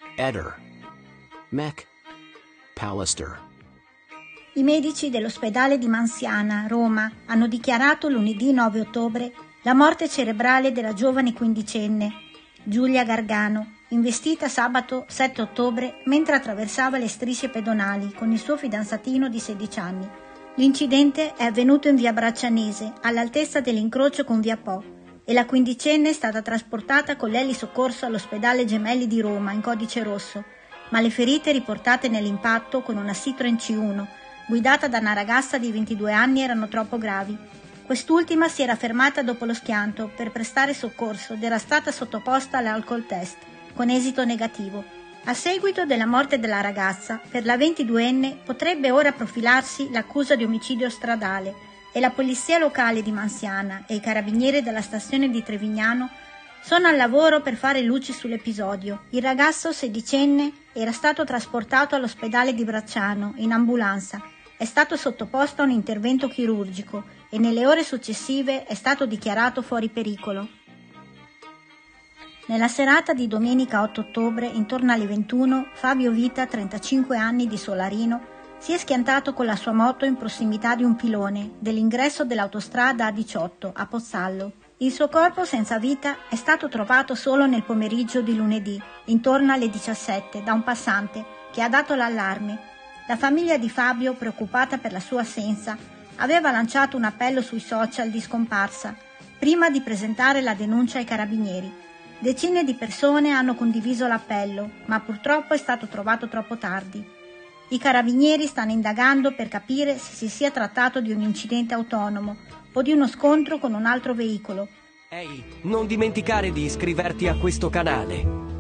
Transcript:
Eder, Mac, Pallister. I medici dell'ospedale di Mansiana, Roma, hanno dichiarato lunedì 9 ottobre la morte cerebrale della giovane quindicenne, Giulia Gargano, investita sabato 7 ottobre mentre attraversava le strisce pedonali con il suo fidanzatino di 16 anni. L'incidente è avvenuto in via Braccianese, all'altezza dell'incrocio con via Po, e la quindicenne è stata trasportata con l'elisoccorso all'ospedale Gemelli di Roma in codice rosso, ma le ferite riportate nell'impatto con una Citroen C1 guidata da una ragazza di 22 anni erano troppo gravi. Quest'ultima si era fermata dopo lo schianto per prestare soccorso ed era stata sottoposta all'alcol test, con esito negativo. A seguito della morte della ragazza, per la 22enne potrebbe ora profilarsi l'accusa di omicidio stradale e la polizia locale di Mansiana e i carabinieri della stazione di Trevignano sono al lavoro per fare luce sull'episodio. Il ragazzo sedicenne era stato trasportato all'ospedale di Bracciano in ambulanza, è stato sottoposto a un intervento chirurgico e nelle ore successive è stato dichiarato fuori pericolo. Nella serata di domenica 8 ottobre, intorno alle 21, Fabio Vita, 35 anni, di Solarino, si è schiantato con la sua moto in prossimità di un pilone dell'ingresso dell'autostrada A18 a Pozzallo. Il suo corpo senza vita è stato trovato solo nel pomeriggio di lunedì, intorno alle 17, da un passante che ha dato l'allarme. La famiglia di Fabio, preoccupata per la sua assenza, aveva lanciato un appello sui social di scomparsa, prima di presentare la denuncia ai carabinieri. Decine di persone hanno condiviso l'appello, ma purtroppo è stato trovato troppo tardi. I carabinieri stanno indagando per capire se si sia trattato di un incidente autonomo o di uno scontro con un altro veicolo. Ehi, non dimenticare di iscriverti a questo canale.